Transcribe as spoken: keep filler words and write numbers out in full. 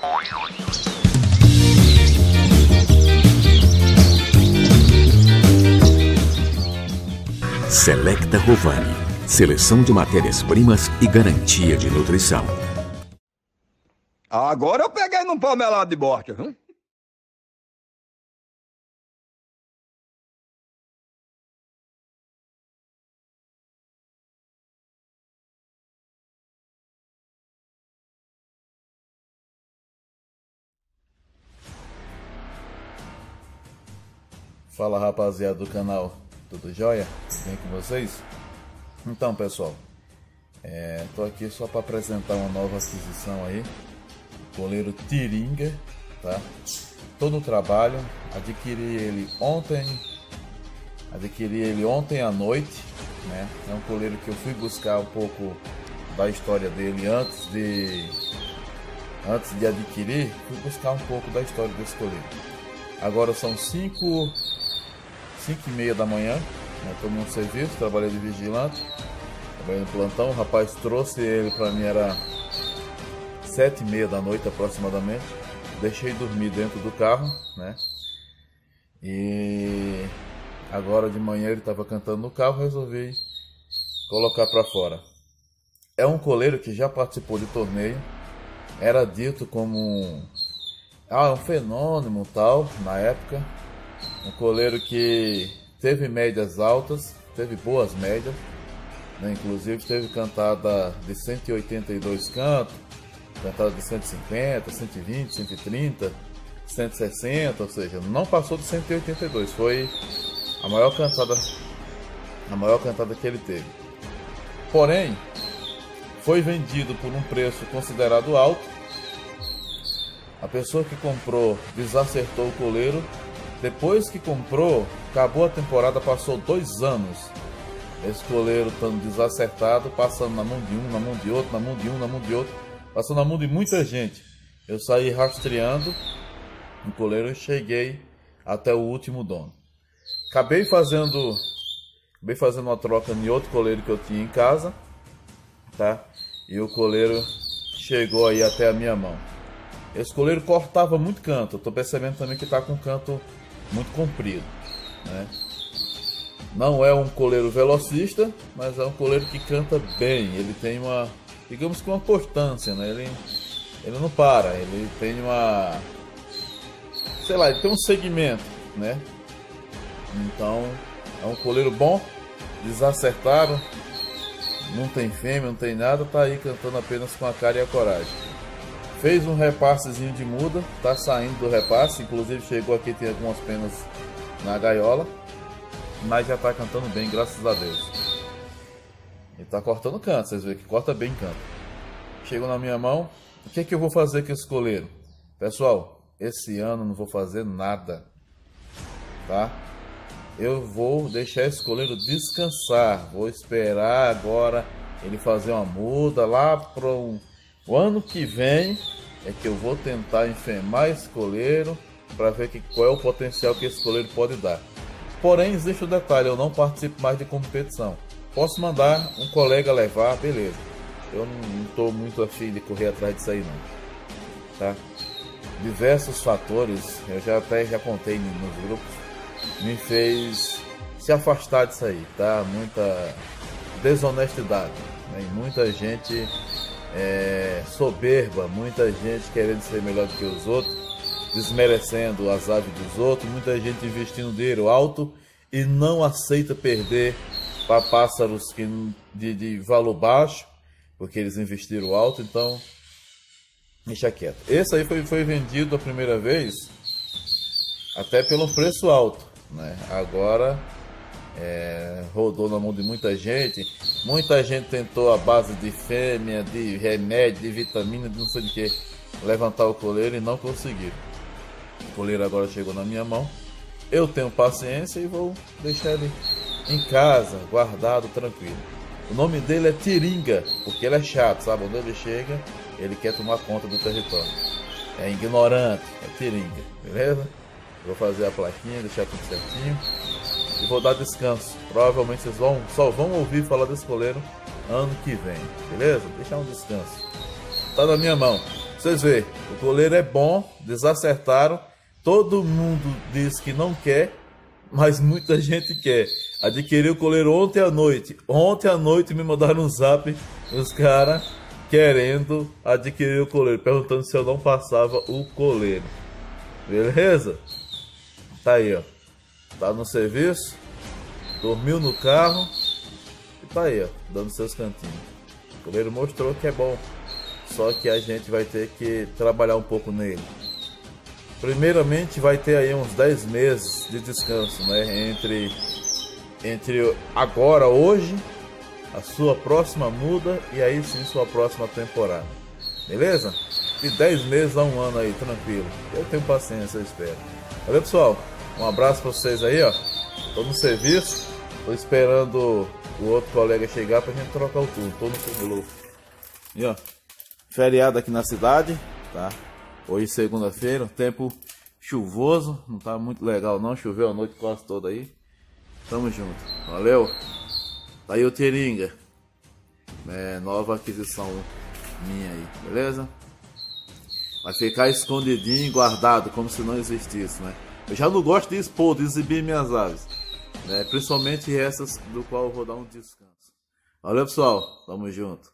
Selecta Rovani, seleção de matérias-primas e garantia de nutrição. Agora eu peguei num palmelado de borte, viu? Fala, rapaziada do canal, tudo jóia? Tudo bem com vocês? Então, pessoal, é, tô aqui só para apresentar uma nova aquisição aí, o coleiro Tiringa, tá? Tô no trabalho, adquiri ele ontem, adquiri ele ontem à noite, né? É um coleiro que eu fui buscar um pouco da história dele antes de, antes de adquirir, fui buscar um pouco da história desse coleiro. Agora são cinco cinco e meia da manhã, estou no serviço, trabalhei de vigilante, trabalhei no plantão. O rapaz trouxe ele para mim, era sete e meia da noite aproximadamente. Deixei dormir dentro do carro, né? E agora de manhã ele estava cantando no carro, resolvi colocar para fora. É um coleiro que já participou de torneio, era dito como um, ah, um fenômeno tal na época. Um coleiro que teve médias altas, teve boas médias, né? Inclusive teve cantada de cento e oitenta e dois cantos, cantada de cento e cinquenta, cento e vinte, cento e trinta, cento e sessenta, ou seja, não passou de cento e oitenta e dois, foi a maior cantada, a maior cantada que ele teve. Porém, foi vendido por um preço considerado alto. A pessoa que comprou desacertou o coleiro. Depois que comprou, acabou a temporada, passou dois anos esse coleiro estando desacertado, passando na mão de um, na mão de outro, na mão de um, na mão de outro, passando na mão de muita gente. Eu saí rastreando o coleiro e cheguei até o último dono. Acabei fazendo, acabei fazendo uma troca em outro coleiro que eu tinha em casa, tá? E o coleiro chegou aí até a minha mão. Esse coleiro cortava muito canto. Eu tô percebendo também que tá com canto muito comprido, né? Não é um coleiro velocista, mas é um coleiro que canta bem. Ele tem uma, digamos que uma constância, né? Ele, ele não para, ele tem uma, sei lá, ele tem um segmento, né? Então é um coleiro bom. Desacertaram, não tem fêmea, não tem nada, tá aí cantando apenas com a cara e a coragem. Fez um repassezinho de muda, tá saindo do repasse, inclusive chegou aqui, tem algumas penas na gaiola, mas já tá cantando bem, graças a Deus. Ele tá cortando canto, vocês veem que corta bem canto. Chegou na minha mão. O que é que eu vou fazer com esse coleiro? Pessoal, esse ano não vou fazer nada, tá? Eu vou deixar esse coleiro descansar, vou esperar agora ele fazer uma muda lá para um... o ano que vem é que eu vou tentar enfemar esse coleiro para ver que, qual é o potencial que esse coleiro pode dar. Porém, existe o detalhe, eu não participo mais de competição. Posso mandar um colega levar, beleza. Eu não estou muito afim de correr atrás disso aí não, tá? Diversos fatores, eu já até já contei nos grupos, me fez se afastar disso aí, tá? Muita desonestidade, né? E muita gente É, soberba, muita gente querendo ser melhor do que os outros, desmerecendo as aves dos outros, muita gente investindo dinheiro alto e não aceita perder para pássaros que, de, de valor baixo, porque eles investiram alto. Então deixa quieto. Esse aí foi, foi vendido a primeira vez até pelo preço alto, né? Agora É, rodou na mão de muita gente. Muita gente tentou a base de fêmea, de remédio, de vitamina, de não sei de que, levantar o coleiro e não conseguiram. O coleiro agora chegou na minha mão. Eu tenho paciência e vou deixar ele em casa, guardado, tranquilo. O nome dele é Tiringa, porque ele é chato, sabe? Onde ele chega, ele quer tomar conta do território. É ignorante, é Tiringa, beleza? Vou fazer a plaquinha, deixar tudo certinho. E vou dar descanso. Provavelmente vocês vão, só vão ouvir falar desse coleiro ano que vem, beleza? Deixar um descanso. Tá na minha mão. Vocês veem, o coleiro é bom, desacertaram. Todo mundo diz que não quer, mas muita gente quer. Adquiri o coleiro ontem à noite. Ontem à noite me mandaram um zap os caras querendo adquirir o coleiro, perguntando se eu não passava o coleiro. Beleza? Tá aí, ó. Tá no serviço, dormiu no carro e tá aí, ó, dando seus cantinhos. O coleiro mostrou que é bom, só que a gente vai ter que trabalhar um pouco nele. Primeiramente vai ter aí uns dez meses de descanso, né? Entre, entre agora, hoje, a sua próxima muda e aí sim sua próxima temporada. Beleza? De dez meses a um ano aí, tranquilo. Eu tenho paciência, eu espero. Valeu, pessoal. Um abraço pra vocês aí, ó. Tô no serviço. Tô esperando o outro colega chegar pra gente trocar o turno. Tô no turno. E ó, feriado aqui na cidade, tá? Hoje segunda-feira, tempo chuvoso. Não tá muito legal não, choveu a noite quase toda aí. Tamo junto. Valeu. Tá aí o Tiringa. É, nova aquisição minha aí, beleza? Vai ficar escondidinho, guardado, como se não existisse, né? Eu já não gosto de expor, de exibir minhas aves, né? Principalmente essas do qual eu vou dar um descanso. Valeu, pessoal. Tamo junto.